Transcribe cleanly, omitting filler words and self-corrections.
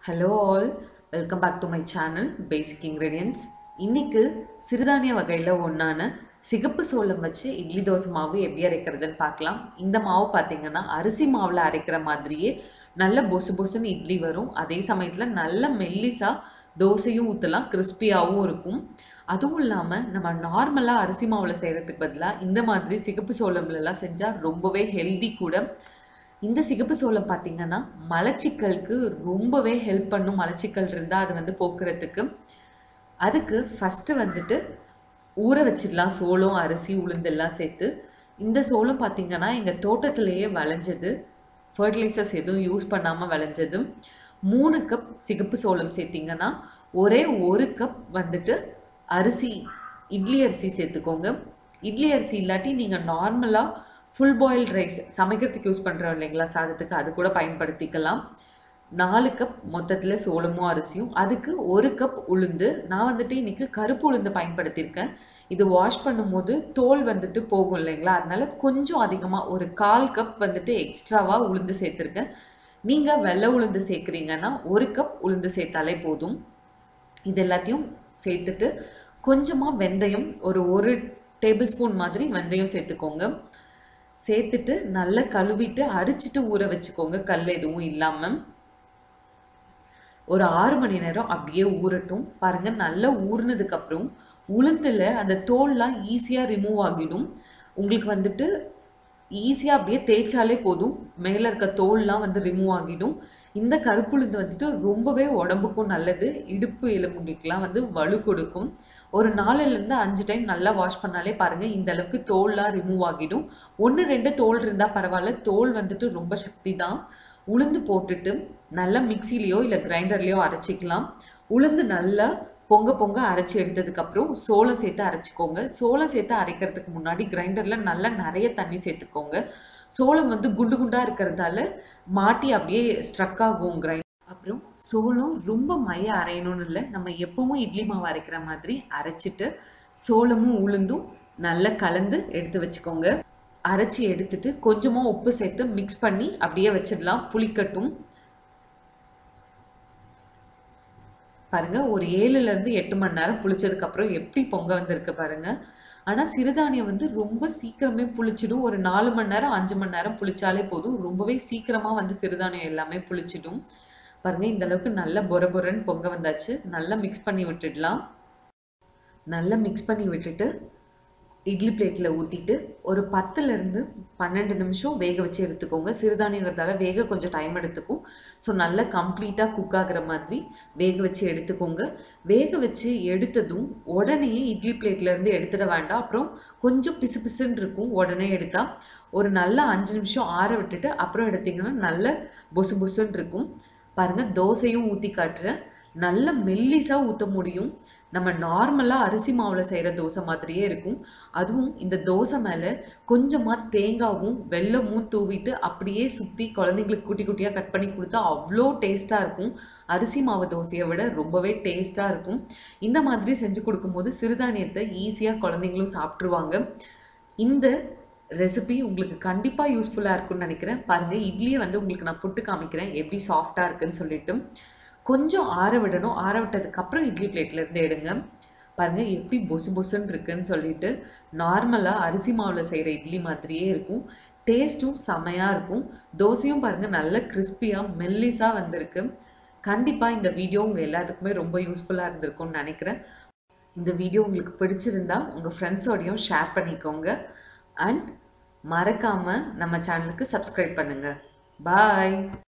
Hello all, welcome back to my channel Basic Ingredients. இன்னைக்கு சிறுதானிய வகையில் ஒன்றான சிகப்பு சோளம் வச்சு இட்லி தோசை மாவு எப்படி அரைக்கிறதுன்னு பார்க்கலாம். இந்த மாவு பார்த்தீங்கன்னா அரிசி மாவில் அரைக்கிற மாதிரியே நல்ல பொசு பொசுன்னு இட்லி வரும். அதே சமயத்தில் நல்ல மெல்லிசா தோசையும் ஊற்றலாம், கிறிஸ்பியாகவும் இருக்கும். அதுவும் இல்லாமல் நம்ம நார்மலாக அரிசி மாவில் செய்கிறதுக்கு பதிலாக இந்த மாதிரி சிகப்பு சோளம்லாம் செஞ்சால் ரொம்பவே ஹெல்தி கூட. இந்த சிகப்பு சோளம் பார்த்தீங்கன்னா மலச்சிக்கலுக்கு ரொம்பவே ஹெல்ப் பண்ணும். மலச்சிக்கல் இருந்தால் அது போக்குறதுக்கு. அதுக்கு ஃபஸ்ட்டு ஊற வச்சிடலாம் சோளம், அரிசி, உளுந்தெல்லாம் சேர்த்து. இந்த சோளம் பார்த்தீங்கன்னா எங்கள் தோட்டத்திலேயே விளைஞ்சது, ஃபர்டிலைசர்ஸ் எதுவும் யூஸ் பண்ணாமல் விளைஞ்சது. 3 கப் சிகப்பு சோளம் சேர்த்திங்கன்னா ஒரே 1 கப் அரிசி, இட்லி அரிசி சேர்த்துக்கோங்க. இட்லி அரிசி இல்லாட்டி நீங்கள் நார்மலாக ஃபுல் பாயில்ட் ரைஸ் சமைக்கிறதுக்கு யூஸ் பண்ணுறோம் இல்லைங்களா, சாதத்துக்கு, அது கூட பயன்படுத்திக்கலாம். 4 கப் மொத்தத்தில் சோளமும் அரிசியும். அதுக்கு 1 கப் உளுந்து. நான் இன்றைக்கி கருப்பு உளுந்து பயன்படுத்தியிருக்கேன். இது வாஷ் பண்ணும்போது தோல் போகும் இல்லைங்களா, அதனால கொஞ்சம் அதிகமாக ஒரு 1/4 கப் எக்ஸ்ட்ராவாக உளுந்து சேர்த்துருக்கேன். நீங்கள் வெள்ளை உளுந்து சேர்க்குறீங்கன்னா 1 கப் உளுந்து சேர்த்தாலே போதும். இது எல்லாத்தையும் சேர்த்துட்டு கொஞ்சமாக வெந்தயம், ஒரு டேபிள் ஸ்பூன் மாதிரி வெந்தயம் சேர்த்துக்கோங்க. சேர்த்துட்டு நல்லா கழுவிட்டு அரிச்சிட்டு ஊற வச்சுக்கோங்க, கல் எதுவும் இல்லாமல். ஒரு 6 மணி நேரம் அப்படியே ஊறட்டும். பாருங்கள், நல்லா ஊறினதுக்கப்புறம் உளுந்தில் அந்த தோல்லாம் ஈஸியாக ரிமூவ் ஆகிடும். உங்களுக்கு ஈஸியாக அப்படியே தேய்ச்சாலே போதும், மேலே இருக்க தோல்லாம் ரிமூவ் ஆகிடும். இந்த கருப்புளுந்து ரொம்பவே உடம்புக்கும் நல்லது. இடுப்பு எலும்புகளுக்கெல்லாம் வலு கொடுக்கும். ஒரு 4லேருந்து 5 டைம் நல்லா வாஷ் பண்ணாலே பாருங்கள் இந்த அளவுக்கு தோல்லாம் ரிமூவ் ஆகிடும். 1-2 தோல் இருந்தால் பரவாயில்ல, தோல் ரொம்ப சக்தி தான். உளுந்து போட்டுட்டு நல்லா மிக்சிலேயோ இல்லை கிரைண்டர்லேயோ அரைச்சிக்கலாம். உளுந்து நல்லா பொங்க பொங்க அரைச்சி எடுத்ததுக்கப்புறம் சோளம் சேர்த்து அரைச்சிக்கோங்க. சோளம் சேர்த்து அரைக்கிறதுக்கு முன்னாடி கிரைண்டரில் நல்லா நிறைய தண்ணி சேர்த்துக்கோங்க. சோளம் குண்டு குண்டாக இருக்கிறதால மாட்டி அப்படியே ஸ்ட்ரக் ஆகும் கிரைண்டர். அப்புறம் சோளம் ரொம்ப மைய அரையணும்னு இல்லை, நம்ம எப்பவும் இட்லி மாவு அரைக்கிற மாதிரி அரைச்சிட்டு சோளமும் உளுந்தும் நல்லா கலந்து எடுத்து வச்சுக்கோங்க. அரைச்சி எடுத்துட்டு கொஞ்சமாக உப்பு சேர்த்து மிக்ஸ் பண்ணி அப்படியே வச்சிடலாம், புளிக்கட்டும். பாருங்கள், ஒரு 7லேருந்து 8 மணி நேரம் புளிச்சதுக்கப்புறம் எப்படி பொங்க வந்திருக்கு பாருங்கள். ஆனால் சிறுதானியம் ரொம்ப சீக்கிரமே புளிச்சிடும். ஒரு 4 மணி நேரம் 5 மணி நேரம் புளிச்சாலே போதும். ரொம்பவே சீக்கிரமாக சிறுதானியம் எல்லாமே புளிச்சிடும். பாருங்கள், இந்த அளவுக்கு நல்லா பொர பொரன்னு பொங்க வந்தாச்சு. நல்லா மிக்ஸ் பண்ணி விட்டுடலாம். நல்லா மிக்ஸ் பண்ணி விட்டுட்டு இட்லி பிளேட்டில் ஊற்றிட்டு ஒரு 10லேருந்து 12 நிமிஷம் வேக வச்சு எடுத்துக்கோங்க. சிறுதானியங்கிறதால வேக கொஞ்சம் டைம் எடுத்துக்கும். ஸோ நல்லா கம்ப்ளீட்டாக குக் ஆகிற மாதிரி வேக வச்சு எடுத்துக்கோங்க. வேக வச்சு எடுத்ததும் உடனே இட்லி பிளேட்லேருந்து எடுத்துட வேண்டாம். அப்புறம் கொஞ்சம் பிசு பிசுன்னு இருக்கும். உடனே எடுத்தால் ஒரு நல்லா 5 நிமிஷம் ஆற விட்டுட்டு அப்புறம் எடுத்திங்கன்னா நல்ல பொசு பொசுன்னு இருக்கும். பாருங்கள், தோசையும் ஊற்றி காட்டுறேன். நல்ல மெல்லிஸாக ஊற்ற முடியும். நம்ம நார்மலாக அரிசி மாவில் செய்கிற தோசை மாதிரியே இருக்கும். அதுவும் இந்த தோசை மேலே கொஞ்சமாக தேங்காவும் வெல்லமும் தூவிட்டு அப்படியே சுற்றி குழந்தைங்களுக்கு குட்டி குட்டியாக கட் பண்ணி கொடுத்தா அவ்வளோ டேஸ்ட்டாக இருக்கும். அரிசி மாவு தோசையை விட ரொம்பவே டேஸ்ட்டாக இருக்கும். இந்த மாதிரி செஞ்சு கொடுக்கும்போது சிறுதானியத்தை ஈஸியாக குழந்தைங்களும் சாப்பிட்ருவாங்க. இந்த ரெசிபி உங்களுக்கு கண்டிப்பாக யூஸ்ஃபுல்லாக இருக்கும்னு நினைக்கிறேன். பாருங்கள், இட்லியை உங்களுக்கு நான் புட்டு காமிக்கிறேன் எப்படி சாஃப்டாக இருக்குன்னு சொல்லிட்டு. கொஞ்சம் ஆற விடணும். ஆற விட்டதுக்கப்புறம் இட்லி பிளேட்லேருந்து எடுங்க. பாருங்கள் எப்படி பொசு பொசுன்னு இருக்குன்னு சொல்லிட்டு. நார்மலாக அரிசி மாவில் செய்கிற இட்லி மாதிரியே இருக்கும். டேஸ்ட்டும் செமையாக இருக்கும். தோசையும் பாருங்கள் நல்ல கிறிஸ்பியாக மெல்லிஸாக வந்திருக்கு. கண்டிப்பாக இந்த வீடியோ உங்கள் எல்லாத்துக்குமே ரொம்ப யூஸ்ஃபுல்லாக இருந்திருக்கும்னு நினைக்கிறேன். இந்த வீடியோ உங்களுக்கு பிடிச்சிருந்தா உங்கள் ஃப்ரெண்ட்ஸோடையும் ஷேர் பண்ணிக்கோங்க. அண்ட் மறக்காமல் நம்ம சேனலுக்கு சப்ஸ்கிரைப் பண்ணுங்கள். பாய்.